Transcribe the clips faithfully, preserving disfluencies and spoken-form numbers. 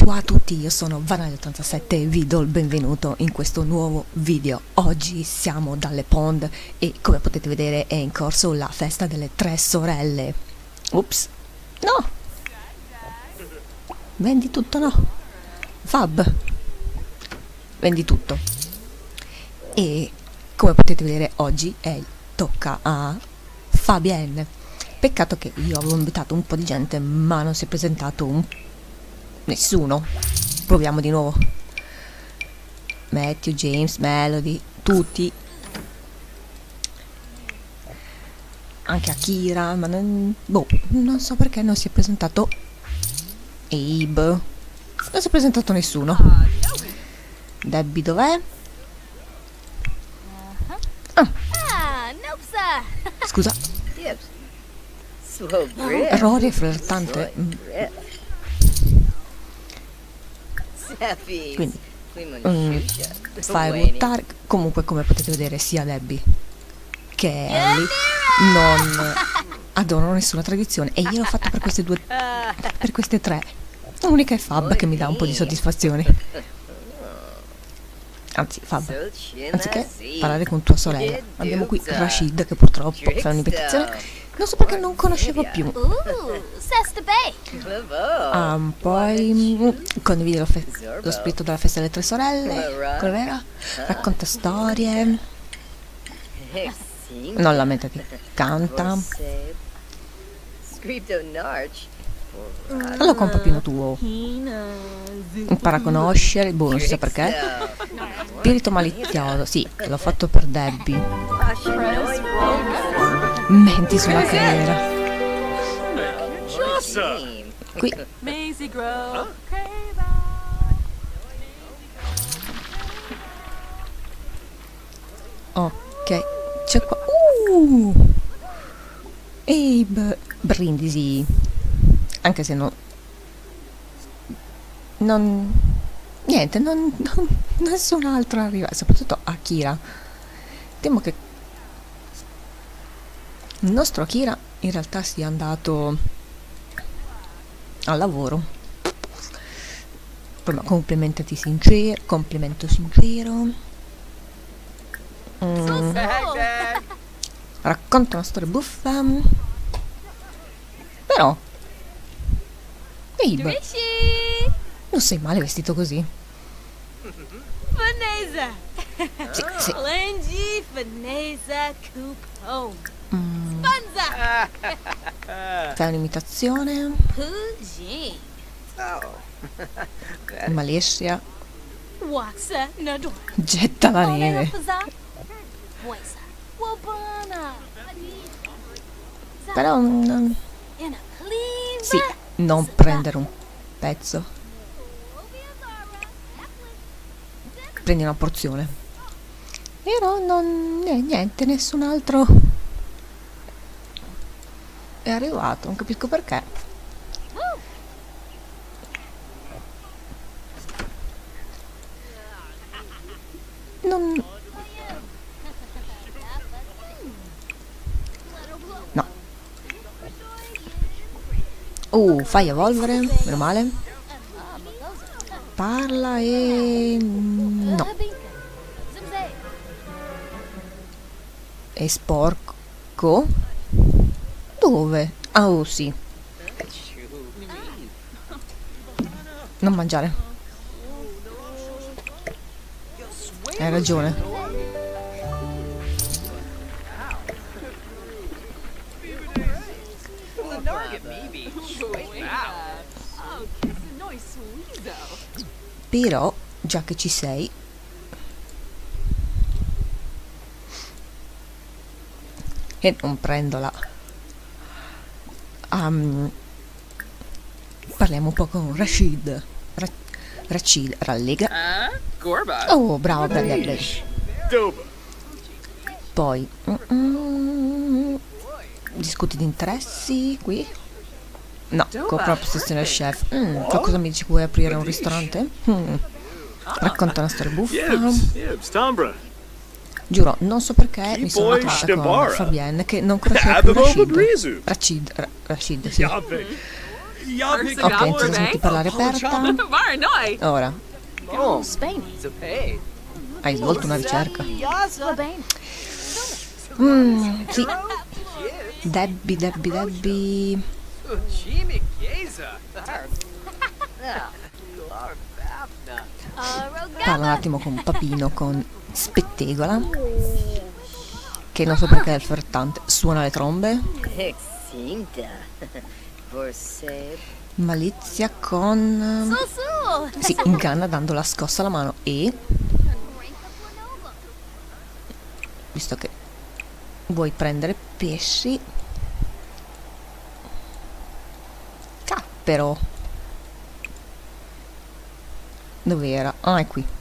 Konnichiwa a tutti, io sono Vanali ottantasette e vi do il benvenuto in questo nuovo video. Oggi siamo dalle Pond e come potete vedere è in corso la festa delle tre sorelle. Ups, no! Vendi tutto, no? Fab, vendi tutto. E come potete vedere oggi è, tocca a Fabienne. Peccato che io avevo invitato un po' di gente ma non si è presentato un... nessuno. Proviamo di nuovo. Matthew, James, Melody, tutti. Anche Akira, ma non... boh, non so perché non si è presentato Abe. Non si è presentato nessuno. Debbie dov'è? Ah. Scusa. Rory è flirtante. Quindi mm, fai votare. Comunque come potete vedere sia Debbie che Ellie non adorano nessuna tradizione e io l'ho fatto per queste due, per queste tre. L'unica è Fab che mi dà un po' di soddisfazione. Anzi Fab, anziché parlare con tua sorella abbiamo qui Rashid che purtroppo fa un'invitazione. Non so perché non conoscevo più. Um, poi condivide lo, lo spirito della festa delle tre sorelle. Come vera? Racconta storie. Non lamentati. Canta. Allora un po' più tuo. Impara a conoscere. Boh, non si sa perché. Spirito malizioso. Sì, l'ho fatto per Debbie. Menti sulla carriera. Qui. Ok, c'è qua. Uh! Abe. Brindisi. Anche se no. Non. Niente, non, non. Nessun altro arriva. Soprattutto Akira. Temo che il nostro Akira in realtà sia andato al lavoro. Prima complimentati sincero, complimento sincero. Mm. Racconta una storia buffa. Però Abe, non sei male vestito così. Sì, sì. Mm. Fai un'imitazione. Malessia. Getta la neve. Però non... sì, non prendere un pezzo. Prendi una porzione. Però non... eh, niente, nessun altro è arrivato, non capisco perché. Non... no. Uh, fai evolvere, meno male. Parla e... no. È sporco. Dove? Ah, oh sì. Non mangiare. Hai ragione. Però, già che ci sei, e non prendo la... Um, parliamo un po' con Rashid. Ra Rashid, rallegra. Oh, bravo, bravo, bravo. Poi mm -mm, discuti di interessi qui. No, compra la possessione del chef. Mm, qualcosa mi dice che vuoi aprire un ristorante? Mm. Racconta una storia buffa. Giuro, non so perché mi sono trovata con Fabienne che non conosceva più Rashid. Rashid, Ra Rashid, sì. Ok, senti parlare aperta. Ora. Hai svolto una ricerca. Mm, sì. Debbie, Debbie, Debbie. Parla un attimo con Papino, con Spettegola, che non so perché è il fertante. Suona le trombe. Malizia con... si inganna dando la scossa alla mano e... visto che vuoi prendere pesci... cappero! Dov'era? Ah, è qui.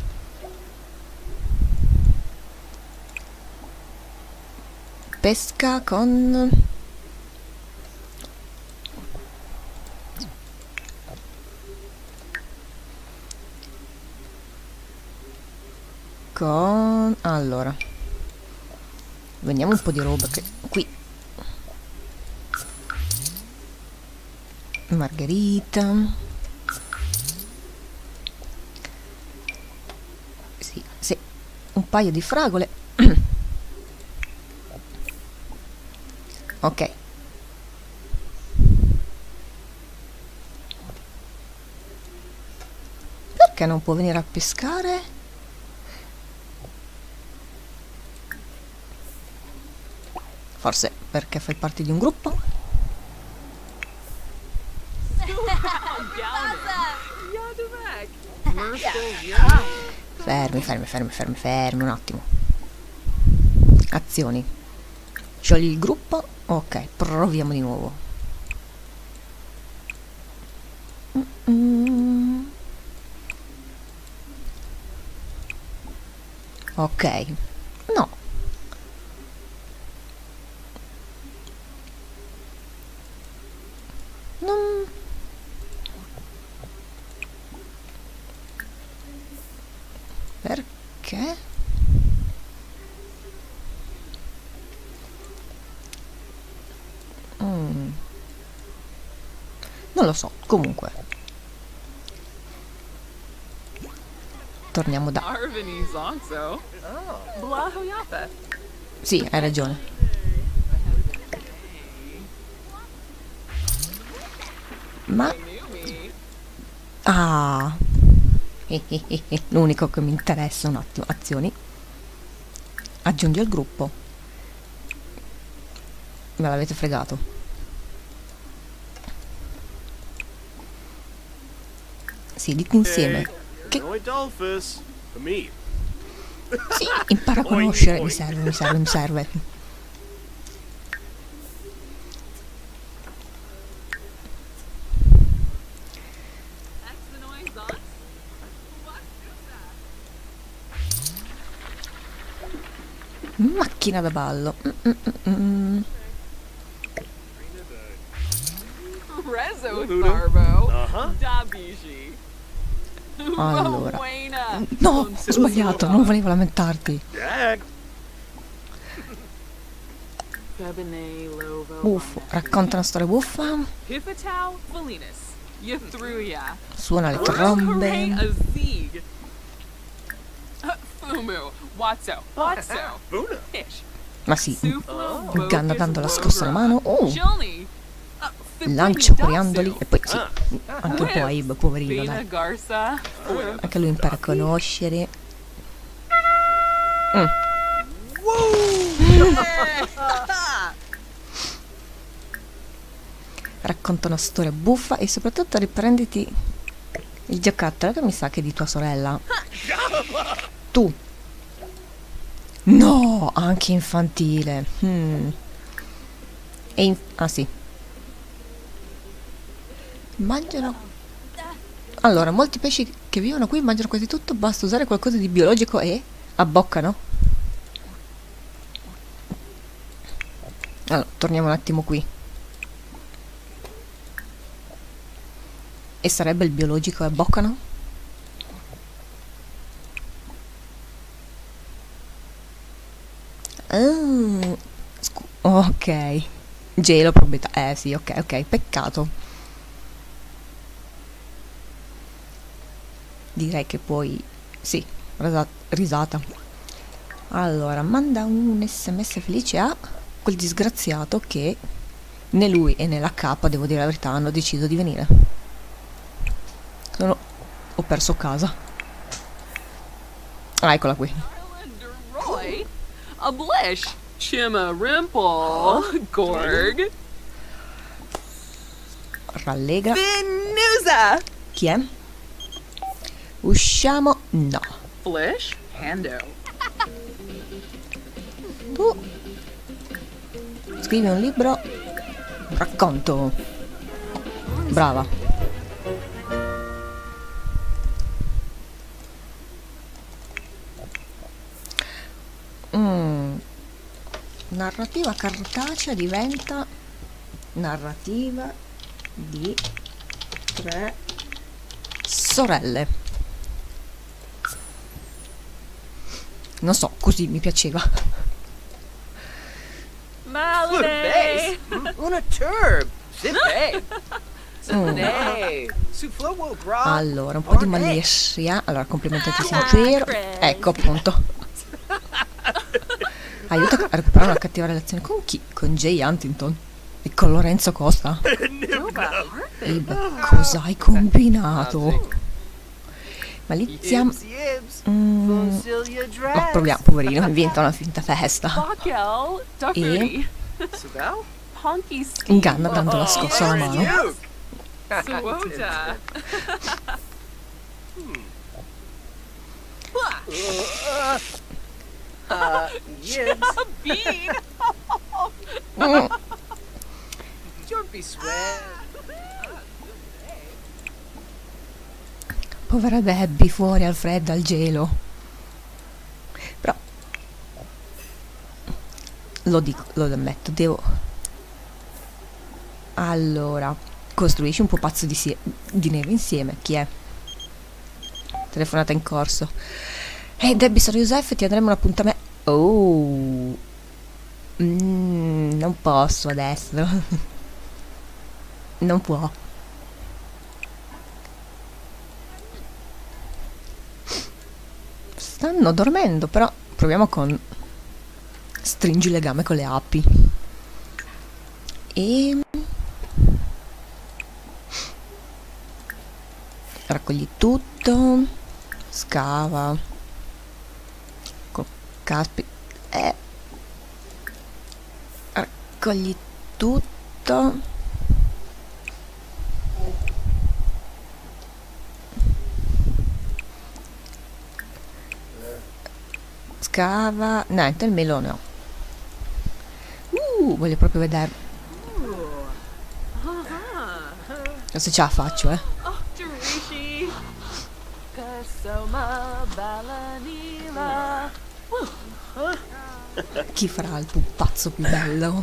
Pesca con... con... allora. Vediamo un po' di roba che... qui. Margherita. Sì, sì. Un paio di fragole. Ok. Perché non può venire a pescare? Forse perché fai parte di un gruppo? Fermi, fermi, fermi, fermi, fermi un attimo. Azioni. Sciogli il gruppo. Ok, proviamo di nuovo. Mm-mm. Ok. No. Non... perché? Mm. Non lo so, comunque. Torniamo da... sì, hai ragione. Ma... ah... eh, eh, eh, eh. L'unico che mi interessa un attimo. Azioni. Aggiungi al gruppo. Me l'avete fregato. Sì, dite insieme. Che... sì, impara a conoscere. Mi serve, mi serve, mi serve. Macchina da ballo. Mm -mm -mm. Allora. No, ho sbagliato, non volevo lamentarti. Buffo, racconta una storia buffa. Suona le trombe. Ma sì, Ganna dando la scossa alla mano. Oh, lancio coriandoli. E poi sì, anche un po' Abe, poverino, dai. Anche lui impara a conoscere. Mm. Racconta una storia buffa e soprattutto riprenditi il giocattolo che mi sa che è di tua sorella. Tu. No, anche infantile. Hmm. E in... ah sì. Mangiano. Allora, molti pesci che vivono qui mangiano quasi tutto. Basta usare qualcosa di biologico e abboccano. Allora, torniamo un attimo qui. E sarebbe il biologico e abboccano? Ah, ok. Gelo proprietà. Eh sì, ok, ok. Peccato. direi che puoi... sì, risa risata. Allora, manda un sms felice a quel disgraziato che né lui e né la capa, devo dire la verità, hanno deciso di venire. Sono... ho perso casa. Ah, eccola qui. Ablish, Chima Rimple, Gorg, Rallegra. Venusa, Chi è? Usciamo? No. Flish, Hando. Tu scrivi un libro, un racconto. Brava. Mm. Narrativa cartacea diventa narrativa di tre sorelle. Non so, così mi piaceva. Malade. Una turb. Zippe. Allora, un po' di malessia. Allora, complimentati sincero. Ecco, appunto. Aiuta a recuperare una cattiva relazione con chi? Con Jay Huntington e con Lorenzo Costa. E beh, cosa hai combinato? Malizia. Mm, ma proviamo, poverino, inventa una finta festa e inganna dando la scossa alla mano. Mm. Povera Debbie fuori al freddo, al gelo. Però lo dico, lo ammetto, devo... Allora, costruisci un pupazzo di, di neve insieme. Chi è? Telefonata in corso. Ehi, hey, Debbie, sono Yusef, ti andremo un appuntamento. Oh, mm, non posso adesso. Non può. Stanno dormendo, però proviamo con stringi il legame con le api. E raccogli tutto, scava con caspi, eh. Raccogli tutto. Scava, niente, il melone ho. Uh, voglio proprio vedere. Se ce la faccio, eh. Chi farà il pupazzo più bello?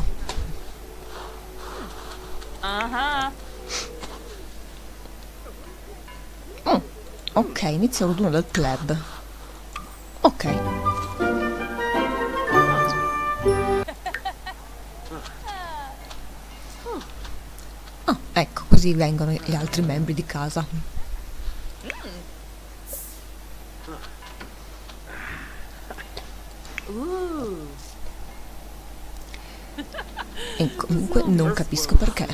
Mm, ok, inizio l'uno del club. Ok. Ah, ecco, così vengono gli altri membri di casa. E comunque non capisco perché.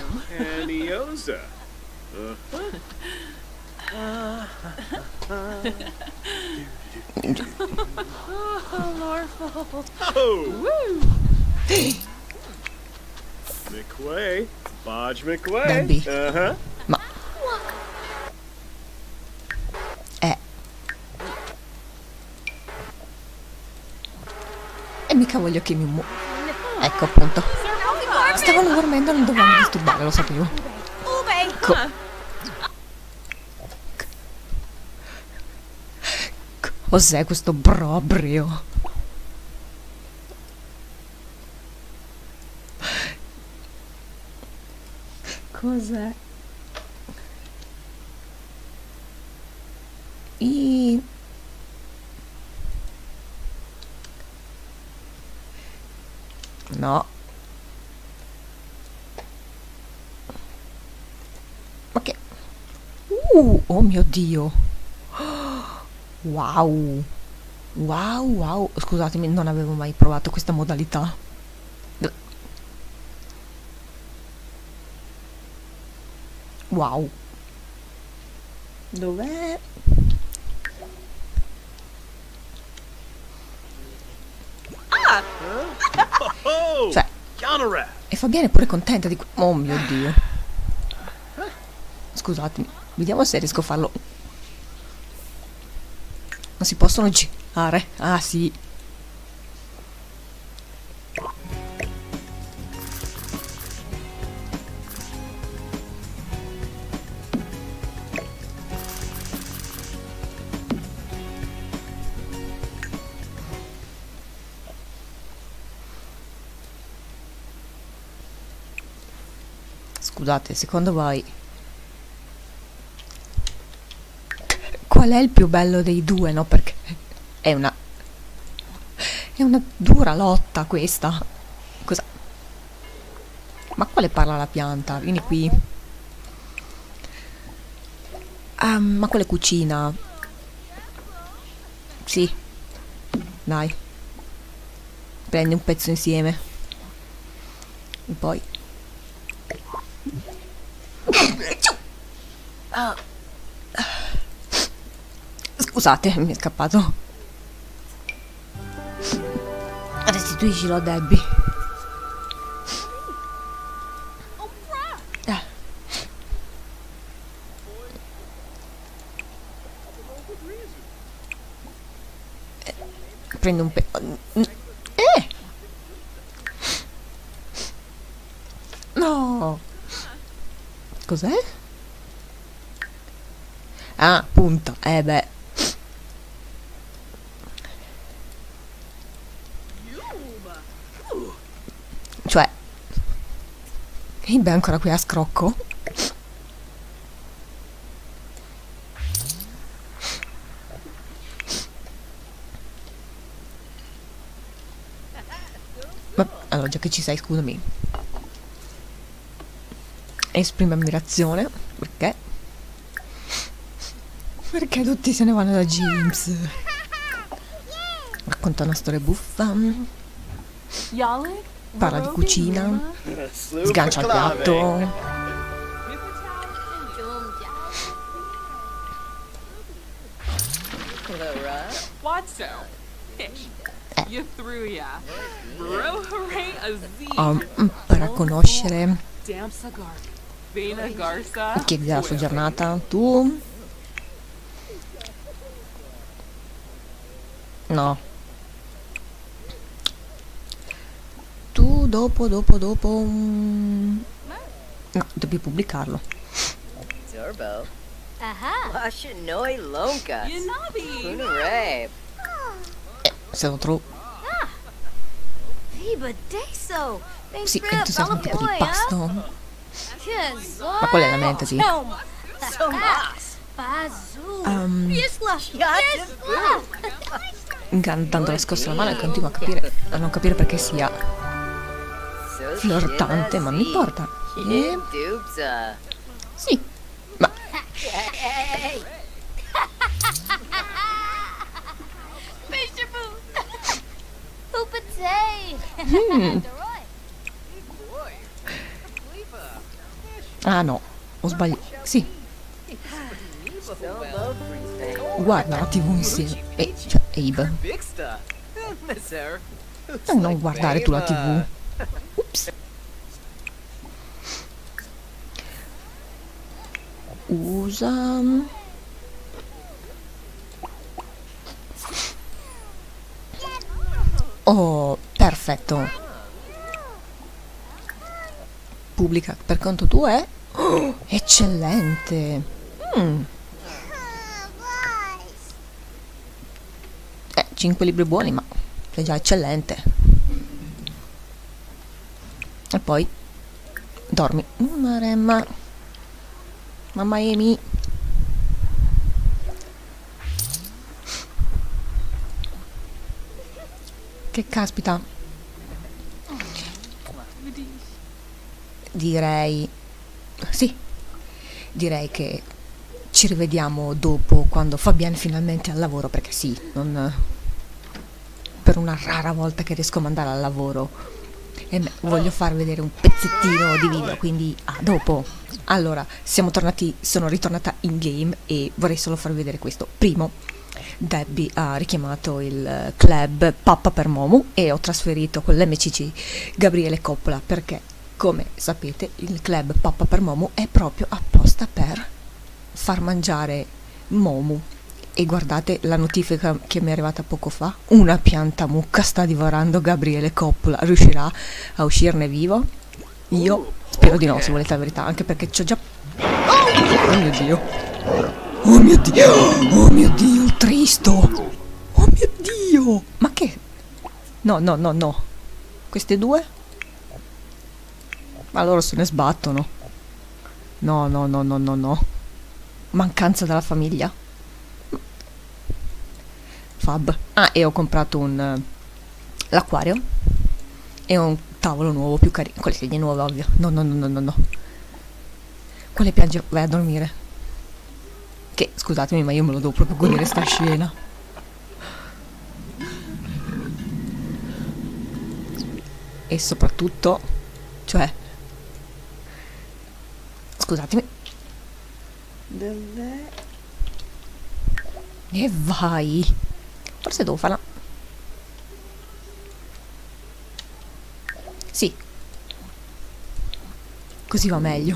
Debbie, ma eh e mica voglio che mi mu ecco appunto, stavano dormendo, non dovevamo disturbare, lo sapevo. Co Cos'è questo brobrio? Cos'è? I... No. Ma che... Uh, oh mio Dio. Wow. Wow, wow. Scusatemi, non avevo mai provato questa modalità. Wow. Dov'è? Ah! Cioè, e Fabiana è pure contenta di... Oh mio Dio. Scusatemi, vediamo se riesco a farlo. Non si possono girare. Ah sì. Scusate, secondo voi qual è il più bello dei due, no? Perché è una è una dura lotta questa. Cosa? Ma quale parla la pianta? Vieni qui. Um, ma quale cucina? Sì. Dai. Prendi un pezzo insieme. E poi scusate, mi è scappato. Restituiscilo a Debbie. Eh. Eh, prendo un pe... Eh! No! Cos'è? Ah, punta. Eh beh. Cioè, il beh ancora qui a scrocco. Ma allora, già che ci sei, scusami. Esprime ammirazione. Perché? Perché tutti se ne vanno da James? Racconta una storia buffa. Parla di cucina. Sgancia il piatto. Eh. Um, per conoscere chi è la sua giornata. Tu? No. Tu dopo, dopo, dopo... Um... No, devi pubblicarlo. Zorbo. Aha. Noi Lonka. Eh, se lo trovo... Sì, entusiasmo per il pasto. Ma qual è la mente, sì? Um, Dando la scossa alla mano e continuo a capire, a non capire perché sia flirtante, ma non importa. E... Sì, ma... Mm. Ah no, ho sbagliato. Sì. Guarda la tivù insieme. Eh, cioè, Abe. No, non guardare tu la tivù. Ups. Usa... Oh, perfetto. Pubblica per conto tuo è... Oh, eccellente. Mm. Eh, cinque libri buoni, ma è già eccellente. E poi dormi. Maremma. Mamma Amy. Che caspita. Direi... Sì. Direi che ci rivediamo dopo, quando Fabienne finalmente è al lavoro, perché sì, non, per una rara volta che riesco a mandare al lavoro e me, voglio far vedere un pezzettino di video, quindi a dopo. Allora, siamo tornati, sono ritornata in game e vorrei solo farvi vedere questo. Primo, Debbie ha richiamato il club Pappa per Momu e ho trasferito con l'M C C Gabriele Coppola, perché come sapete il club Pappa per Momu è proprio apposta per far mangiare Momu. E guardate la notifica che mi è arrivata poco fa: una pianta mucca sta divorando Gabriele Coppola. Riuscirà a uscirne vivo? Io spero di no, se volete la verità, anche perché c'ho già... Oh mio Dio, oh mio Dio, oh mio Dio, il Tristo, oh mio Dio, ma che... No, no, no, no, queste due? Ma loro se ne sbattono. No, no, no, no, no, no. Mancanza della famiglia. Fab. Ah, e ho comprato un l'acquario e un tavolo nuovo più carino, con le sedie nuove, ovvio. No, no, no, no, no, no. Quale piange? Vai a dormire. Che, scusatemi, ma io me lo devo proprio godere sta scena. E soprattutto, cioè, scusatemi. Dov'è? E vai. Forse devo farla. Sì. Così va meglio.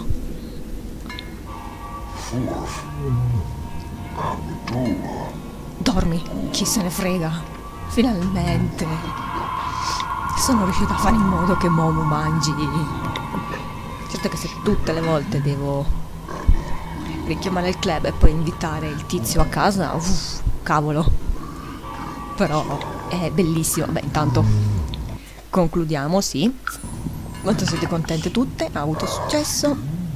Dormi, chi se ne frega. Finalmente sono riuscita a fare in modo che Momu mangi. Certo che se tutte le volte devo richiamare il club e poi invitare il tizio a casa, uff, cavolo. Però è bellissimo. Beh, intanto concludiamo, sì. Quanto siete contente tutte? Ha avuto successo.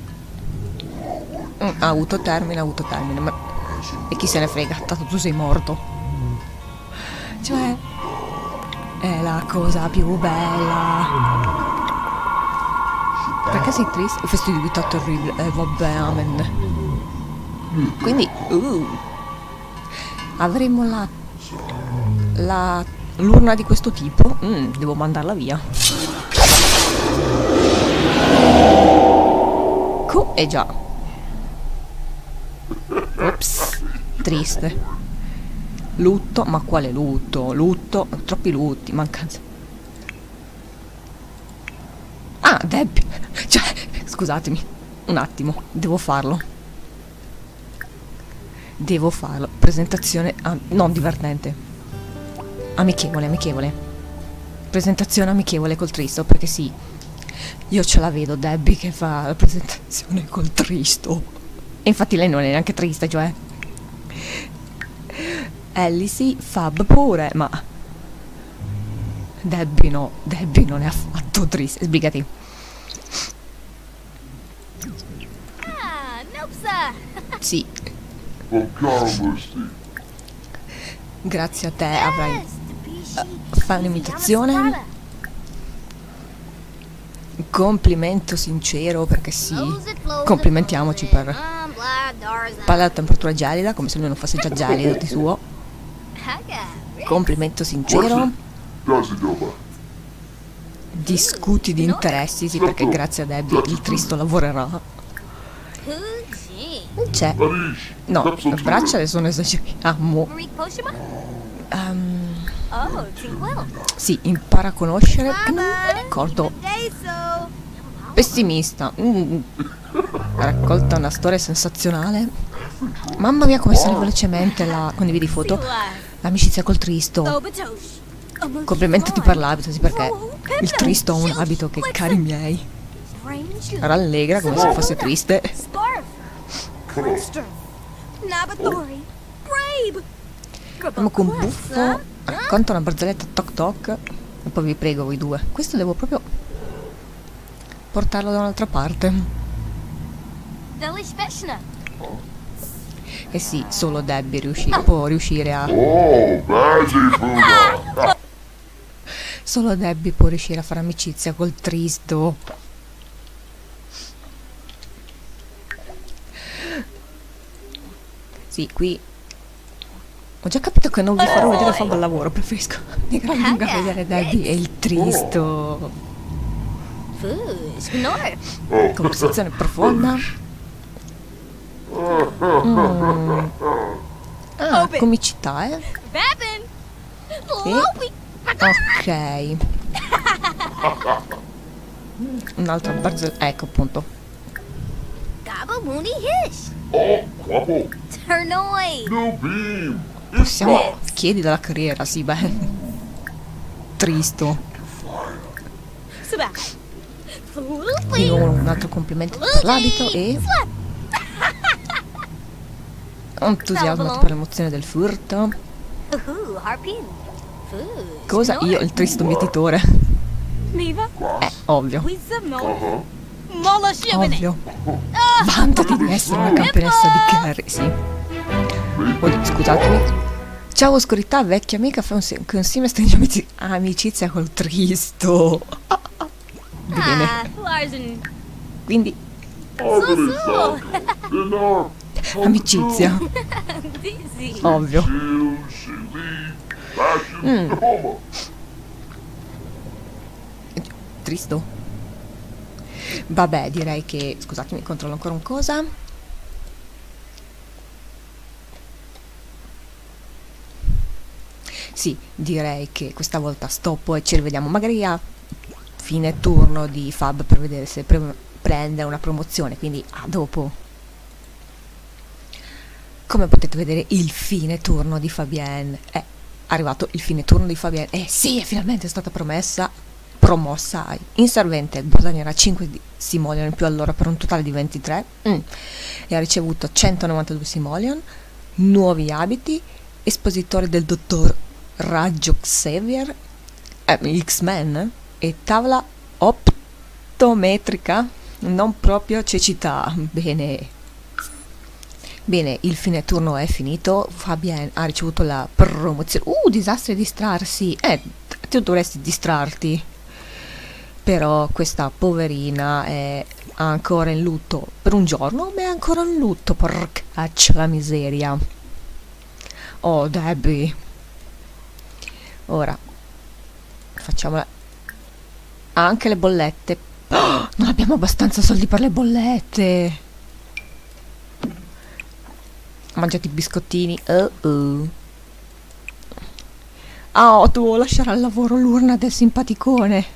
Mm, ha avuto termine, ha avuto termine. Ma... E chi se ne frega, tanto tu sei morto. Cioè, è la cosa più bella. Perché sei triste? Il festività terribile. Eh, vabbè, amen. Quindi, uh, avremo la... la... l'urna di questo tipo. Mm, devo mandarla via. Co... Eh già. Ops. Triste. Lutto. Ma quale lutto? Lutto. Troppi lutti. Mancanza. Ah, Debbie. Cioè, scusatemi. Un attimo. Devo farlo. Devo farlo. Presentazione... Ah, non divertente. Amichevole, amichevole. Presentazione amichevole col Tristo, perché sì, io ce la vedo Debbie che fa la presentazione col Tristo. E infatti lei non è neanche triste, cioè. Ellie sì, Fab pure, ma Debbie no, Debbie non è affatto triste. Sbrigati. Sì. Grazie a te avrai... Uh, fai un'imitazione. Complimento sincero, perché sì. Complimentiamoci per... Parla a temperatura gelida, come se lui non fosse già gelido di suo. Complimento sincero. Discuti di interessi, sì, perché grazie a Debbie il Tristo lavorerà. C'è. No, le braccia sono esagerate. Ah, mo. Um, sì, impara a conoscere. Non mi ricordo. Pessimista. Mm. Raccolta una storia sensazionale. Mamma mia, come sale velocemente la... Condividi foto. L'amicizia col Tristo. Complimentati per l'abito, sì, perché il Tristo ha un abito che, cari miei, rallegra come se fosse triste. Andiamo con buffo. Racconta una barzelletta toc toc. E poi vi prego voi due. Questo devo proprio portarlo da un'altra parte. E sì, solo Debbie riusci può riuscire a... Solo Debbie può riuscire a fare amicizia col Tristo. Sì, qui ho già capito che non vi farò vedere Fab al lavoro, preferisco di gran lunga vedere Debbie e il Tristo. Conversazione profonda. Mm. Ah, comicità, eh? Sì. Ok. Un'altra barzelletta, ecco appunto. Possiamo chiedi dalla carriera, sì, beh. Tristo. Di nuovo un altro complimento per l'abito e entusiasmo per l'emozione del furto. Cosa? Io il tristo mietitore. Eh, ovvio. Ovvio. Vantati di essere una campionessa di Carrie, sì. Oddio, scusatemi. Ciao oscurità, vecchia amica, fai un si che insieme stringi amici amicizia col Tristo. Bene. Quindi amicizia. Ovvio. Mm. Tristo. Vabbè, direi che... Scusatemi, controllo ancora un cosa. Sì, direi che questa volta stoppo e ci rivediamo magari a fine turno di Fab per vedere se pre prende una promozione, quindi a dopo. Come potete vedere, il fine turno di Fabienne è arrivato, il fine turno di Fabienne. Eh sì, è finalmente stata promessa, promossa in servente, guadagnerà cinque simoleon in più all'ora per un totale di ventitré mm. e ha ricevuto centonovantadue simoleon, nuovi abiti, espositore del dottor Raggio Xavier, eh, X-Men e tavola optometrica, non proprio cecità. Bene. Bene, il fine turno è finito, Fabienne ha ricevuto la promozione. Uh, disastri e distrarsi. Eh, tu dovresti distrarti. Però questa poverina è ancora in lutto per un giorno, ma è ancora in lutto, porcaccia la miseria. Oh, Debbie. Ora, facciamola. Anche le bollette. Oh, non abbiamo abbastanza soldi per le bollette. Mangiati i biscottini. Uh -uh. Ah, oh, devo lasciare al lavoro l'urna del simpaticone.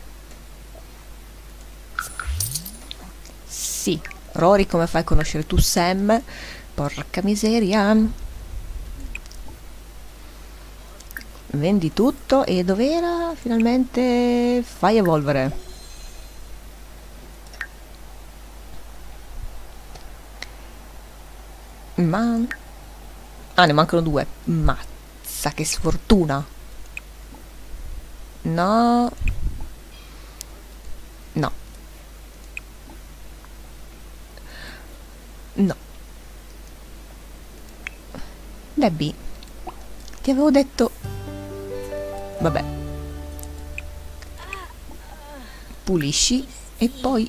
Sì, Rory, come fai a conoscere tu Sam? Porca miseria. Vendi tutto e dov'era? Finalmente fai evolvere. Ma... ah, ne mancano due. Mazza, che sfortuna. No. No. No. Debbie, ti avevo detto... Vabbè. Pulisci e poi...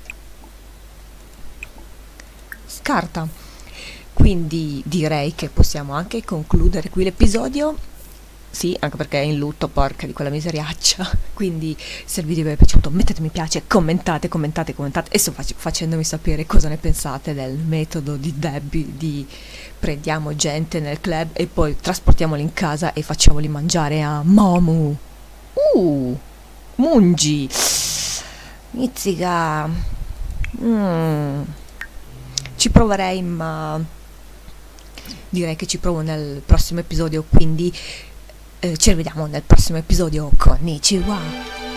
scarta. Quindi direi che possiamo anche concludere qui l'episodio. Sì, anche perché è in lutto, porca di quella miseriaccia. Quindi se il video vi è piaciuto mettete mi piace, commentate, commentate, commentate e sto fac facendomi sapere cosa ne pensate del metodo di Debbie di prendiamo gente nel club e poi trasportiamoli in casa e facciamoli mangiare a Momu. Uh, Mungi. Mizzica. Mm. Ci proverei, ma direi che ci provo nel prossimo episodio, quindi eh, ci rivediamo nel prossimo episodio. Konnichiwa.